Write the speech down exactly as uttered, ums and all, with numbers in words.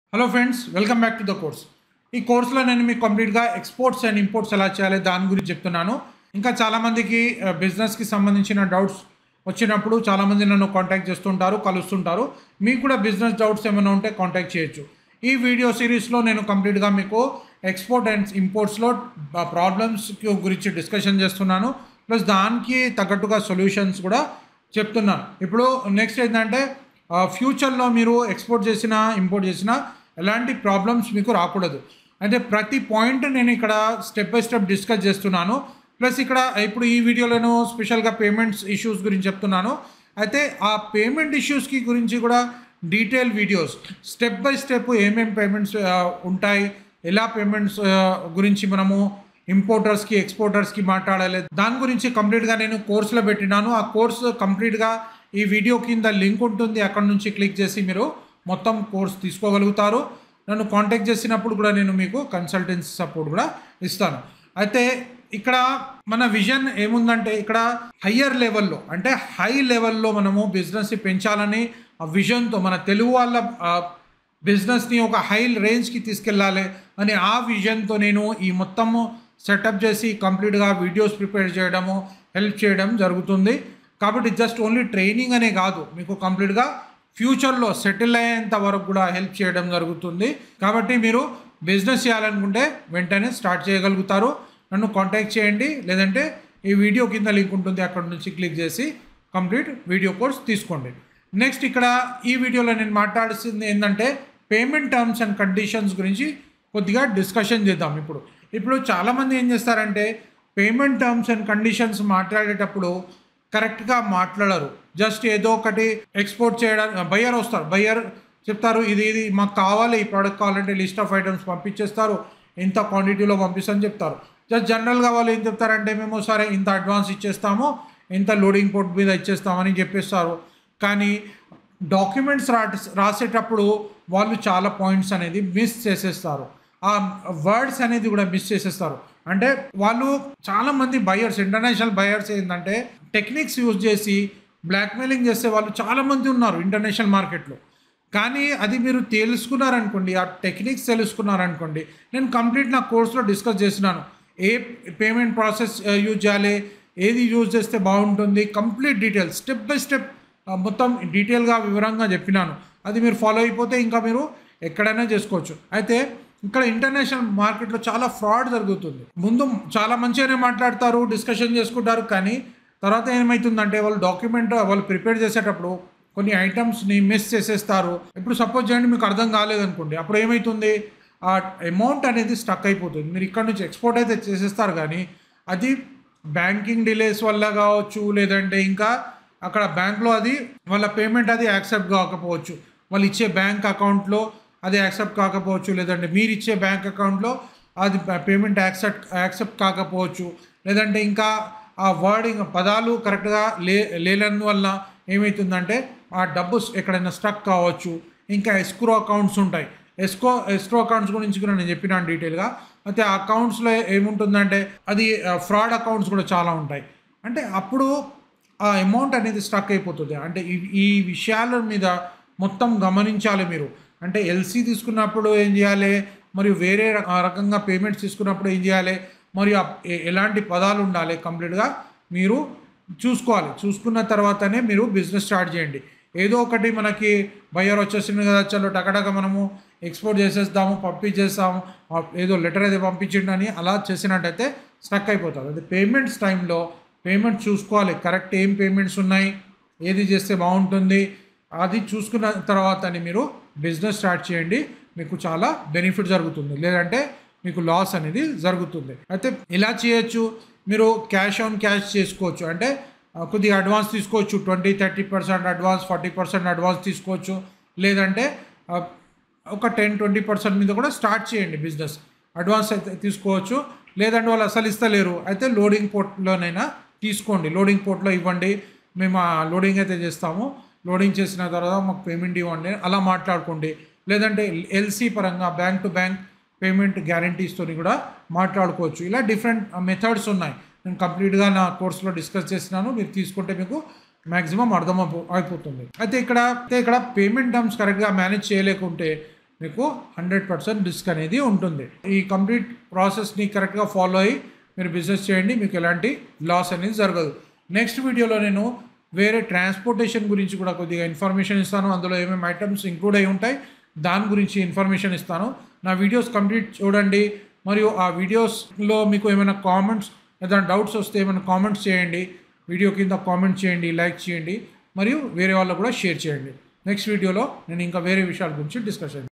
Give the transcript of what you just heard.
Hello friends, welcome back to the course. ఈ కోర్సులో నేను మీకు కంప్లీట్గా ఎక్స్పోర్ట్స్ అండ్ ఇంపోర్ట్స్ ఎలా చేయాలి దాని గురించి చెప్తున్నాను. ఇంకా చాలామందికి బిజినెస్కి సంబంధించిన డౌట్స్ వచ్చినప్పుడు చాలామంది నన్ను కాంటాక్ట్ చేస్తుంటారు, కలుస్తుంటారు. మీకు కూడా బిజినెస్ డౌట్స్ ఏమైనా ఉంటే కాంటాక్ట్ చేయొచ్చు. ఈ వీడియో సిరీస్లో నేను కంప్లీట్గా మీకు ఎక్స్పోర్ట్ అండ్ ఇంపోర్ట్స్లో ప్రాబ్లమ్స్ గురించి డిస్కషన్ చేస్తున్నాను. ప్లస్ దానికి తగ్గట్టుగా సొల్యూషన్స్ కూడా చెప్తున్నాను. ఇప్పుడు నెక్స్ట్ ఏంటంటే ఫ్యూచర్లో మీరు ఎక్స్పోర్ట్ చేసిన ఇంపోర్ట్ చేసిన ఎలాంటి ప్రాబ్లమ్స్ మీకు రాకూడదు. అంటే ప్రతి పాయింట్ నేను ఇక్కడ స్టెప్ బై స్టెప్ డిస్కస్ చేస్తున్నాను. ప్లస్ ఇక్కడ ఇప్పుడు ఈ వీడియోలో స్పెషల్గా పేమెంట్స్ ఇష్యూస్ గురించి చెప్తున్నాను. అయితే ఆ పేమెంట్ ఇష్యూస్కి గురించి కూడా detail videos step by step ఏమేమి పేమెంట్స్ ఉంటాయి, ఎలా పేమెంట్స్ గురించి మనము ఇంపోర్టర్స్కి ఎక్స్పోర్టర్స్కి మాట్లాడాలి, దాని గురించి కంప్లీట్గా నేను కోర్సులో పెట్టినాను. ఆ కోర్సు కంప్లీట్గా ఈ వీడియో కింద లింక్ ఉంటుంది, అక్కడ నుంచి క్లిక్ చేసి మీరు మొత్తం కోర్స్ తీసుకోగలుగుతారు. నన్ను కాంటాక్ట్ చేసినప్పుడు కూడా నేను మీకు కన్సల్టెన్సీ సపోర్ట్ కూడా ఇస్తాను. అయితే ఇక్కడ మన విజన్ ఏముందంటే ఇక్కడ హయ్యర్ లెవెల్లో అంటే హై లెవెల్లో మనము బిజినెస్ని పెంచాలని ఆ విజన్తో మన తెలుగు వాళ్ళ బిజినెస్ని ఒక హై రేంజ్కి తీసుకెళ్ళాలి అని ఆ విజన్తో నేను ఈ మొత్తము సెటప్ చేసి కంప్లీట్గా వీడియోస్ ప్రిపేర్ చేయడము హెల్ప్ చేయడం జరుగుతుంది. కాబట్టి జస్ట్ ఓన్లీ ట్రైనింగ్ అనే కాదు, మీకు కంప్లీట్గా ఫ్యూచర్లో సెటిల్ అయ్యేంత వరకు కూడా హెల్ప్ చేయడం జరుగుతుంది. కాబట్టి మీరు బిజినెస్ చేయాలనుకుంటే వెంటనే స్టార్ట్ చేయగలుగుతారు. నన్ను కాంటాక్ట్ చేయండి, లేదంటే ఈ వీడియో కింద లింక్ ఉంటుంది, అక్కడ నుంచి క్లిక్ చేసి కంప్లీట్ వీడియో కోర్స్ తీసుకోండి. నెక్స్ట్ ఇక్కడ ఈ వీడియోలో నేను మాట్లాడాల్సింది ఏంటంటే పేమెంట్ టర్మ్స్ అండ్ కండిషన్స్ గురించి కొద్దిగా డిస్కషన్ చేద్దాం. ఇప్పుడు ఇప్పుడు చాలామంది ఏం చేస్తారంటే పేమెంట్ టర్మ్స్ అండ్ కండిషన్స్ మాట్లాడేటప్పుడు కరెక్ట్గా మాట్లాడరు. జస్ట్ ఏదో ఒకటి ఎక్స్పోర్ట్ చేయడానికి బయ్యర్ వస్తారు, బయ్యర్ చెప్తారు ఇది ఇది మాకు కావాలి, ఈ ప్రోడక్ట్ కావాలంటే లిస్ట్ ఆఫ్ ఐటమ్స్ పంపించేస్తారు, ఇంత క్వాంటిటీలో పంపిస్తామని చెప్తారు. జస్ట్ జనరల్గా వాళ్ళు ఏం చెప్తారంటే మేము సరే ఇంత అడ్వాన్స్ ఇచ్చేస్తాము, ఇంత లోడింగ్ పోర్ట్ మీద ఇచ్చేస్తామని చెప్పేస్తారు. కానీ డాక్యుమెంట్స్ రా రాసేటప్పుడు వాళ్ళు చాలా పాయింట్స్ అనేది మిస్ చేసేస్తారు. ఆ వర్డ్స్ అనేది కూడా మిస్ చేసేస్తారు. అంటే వాళ్ళు చాలామంది బయర్స్ ఇంటర్నేషనల్ బయర్స్ ఏంటంటే టెక్నిక్స్ యూజ్ చేసి బ్లాక్మెయిలింగ్ చేసే వాళ్ళు చాలామంది ఉన్నారు ఇంటర్నేషనల్ మార్కెట్లో. కానీ అది మీరు తెలుసుకున్నారనుకోండి, ఆ టెక్నిక్స్ తెలుసుకున్నారనుకోండి, నేను కంప్లీట్ నా కోర్సులో డిస్కస్ చేసినాను. ఏ పేమెంట్ ప్రాసెస్ యూజ్ చేయాలి, ఏది యూజ్ చేస్తే బాగుంటుంది, complete details step by step మొత్తం డీటెయిల్గా వివరంగా చెప్పినాను. అది మీరు ఫాలో అయిపోతే ఇంకా మీరు ఎక్కడైనా చేసుకోవచ్చు. అయితే ఇక్కడ ఇంటర్నేషనల్ మార్కెట్లో చాలా ఫ్రాడ్ జరుగుతుంది. ముందు చాలా మంచిగానే మాట్లాడతారు, డిస్కషన్ చేసుకుంటారు, కానీ తర్వాత ఏమవుతుందంటే వాళ్ళు డాక్యుమెంట్ వాళ్ళు ప్రిపేర్ చేసేటప్పుడు కొన్ని ఐటమ్స్ని మిస్ చేసేస్తారు. ఇప్పుడు సపోజ్ చేయండి మీకు అర్థం కాలేదనుకోండి, అప్పుడు ఏమవుతుంది ఆ అమౌంట్ అనేది స్టక్ అయిపోతుంది. మీరు ఇక్కడ నుంచి ఎక్స్పోర్ట్ అయితే చేసేస్తారు, కానీ అది బ్యాంకింగ్ డిలేస్ వల్ల కావచ్చు, లేదంటే ఇంకా అక్కడ బ్యాంక్లో అది వాళ్ళ పేమెంట్ అది యాక్సెప్ట్ కాకపోవచ్చు, వాళ్ళు ఇచ్చే బ్యాంక్ అకౌంట్లో అది యాక్సెప్ట్ కాకపోవచ్చు, లేదంటే మీరు ఇచ్చే బ్యాంక్ అకౌంట్లో అది పేమెంట్ యాక్సెప్ట్ యాక్సెప్ట్ కాకపోవచ్చు, లేదంటే ఇంకా ఆ వర్డింగ్ పదాలు కరెక్ట్గా లే లేనందువల్ల ఏమవుతుందంటే ఆ డబ్బు ఎక్కడైనా స్టక్ కావచ్చు. ఇంకా ఎస్క్రో అకౌంట్స్ ఉంటాయి, ఎస్కో ఎస్క్రో అకౌంట్స్ గురించి కూడా నేను చెప్పినాను డీటెయిల్గా. అయితే ఆ అకౌంట్స్లో ఏముంటుందంటే అది ఫ్రాడ్ అకౌంట్స్ కూడా చాలా ఉంటాయి. అంటే అప్పుడు ఆ అమౌంట్ అనేది స్టక్ అయిపోతుంది. అంటే ఈ విషయాల మీద మొత్తం గమనించాలి మీరు. అంటే ఎల్సీ తీసుకున్నప్పుడు ఏం చేయాలి, మరియు వేరే రకంగా పేమెంట్స్ తీసుకున్నప్పుడు ఏం చేయాలి, మరియు ఎలాంటి పదాలు ఉండాలి, కంప్లీట్గా మీరు చూసుకోవాలి. చూసుకున్న తర్వాతనే మీరు బిజినెస్ స్టార్ట్ చేయండి. ఏదో ఒకటి మనకి బయ్యర్ వచ్చేసింది కదా, చలో టకటక మనము ఎక్స్పోర్ట్ చేసేస్తాము, పంపించేస్తాము, ఏదో లెటర్ అయితే పంపించండి అని అలా చేసినట్టయితే స్టక్ అయిపోతుంది. అది పేమెంట్స్ టైంలో పేమెంట్స్ చూసుకోవాలి, కరెక్ట్ ఏం పేమెంట్స్ ఉన్నాయి, ఏది చేస్తే బాగుంటుంది, అది చూసుకున్న తర్వాతని మీరు బిజినెస్ స్టార్ట్ చేయండి. మీకు చాలా బెనిఫిట్ జరుగుతుంది, లేదంటే మీకు లాస్ అనేది జరుగుతుంది. అయితే ఇలా చేయొచ్చు, మీరు క్యాష్ ఆన్ క్యాష్ చేసుకోవచ్చు. అంటే కొద్దిగా అడ్వాన్స్ తీసుకోవచ్చు, twenty thirty percent advance, forty percent advance తీసుకోవచ్చు, లేదంటే ఒక టెన్ ట్వంటీ పర్సెంట్ మీద కూడా స్టార్ట్ చేయండి బిజినెస్. అడ్వాన్స్ అయితే తీసుకోవచ్చు, లేదంటే వాళ్ళు అసలు ఇస్తలేరు అయితే లోడింగ్ పోర్ట్లోనైనా తీసుకోండి. లోడింగ్ పోర్ట్లో ఇవ్వండి, మేము ఆ లోడింగ్ అయితే చేస్తాము, లోడింగ్ చేసిన తర్వాత మాకు పేమెంట్ ఇవ్వండి, అలా మాట్లాడుకోండి. లేదంటే ఎల్సీ పరంగా బ్యాంక్ టు బ్యాంక్ పేమెంట్ గ్యారంటీస్తో కూడా మాట్లాడుకోవచ్చు. ఇలా డిఫరెంట్ మెథడ్స్ ఉన్నాయి, నేను కంప్లీట్గా నా కోర్సులో డిస్కస్ చేసినాను. మీరు తీసుకుంటే మీకు మ్యాక్సిమం అర్థం అయిపోతుంది. అయితే ఇక్కడ అయితే ఇక్కడ పేమెంట్ టర్మ్స్ కరెక్ట్గా మేనేజ్ చేయలేకుంటే మీకు హండ్రెడ్ పర్సెంట్ రిస్క్ అనేది ఉంటుంది. ఈ కంప్లీట్ ప్రాసెస్ని కరెక్ట్గా ఫాలో అయ్యి మీరు బిజినెస్ చేయండి, మీకు ఎలాంటి లాస్ అనేది జరగదు. నెక్స్ట్ వీడియోలో నేను వేరే ట్రాన్స్పోర్టేషన్ గురించి కూడా కొద్దిగా ఇన్ఫర్మేషన్ ఇస్తాను. అందులో ఏమేమి ఐటమ్స్ ఇంక్లూడ్ అయి ఉంటాయి దాని గురించి ఇన్ఫర్మేషన్ ఇస్తాను. నా వీడియోస్ కంప్లీట్ చూడండి. మరియు ఆ వీడియోస్లో మీకు ఏమైనా కామెంట్స్ ఏదైనా డౌట్స్ వస్తే ఏమైనా కామెంట్స్ చేయండి, వీడియో కింద కామెంట్ చేయండి, లైక్ చేయండి, మరియు వేరే వాళ్ళకు కూడా షేర్ చేయండి. నెక్స్ట్ వీడియోలో నేను ఇంకా వేరే విషయాల గురించి డిస్కషన్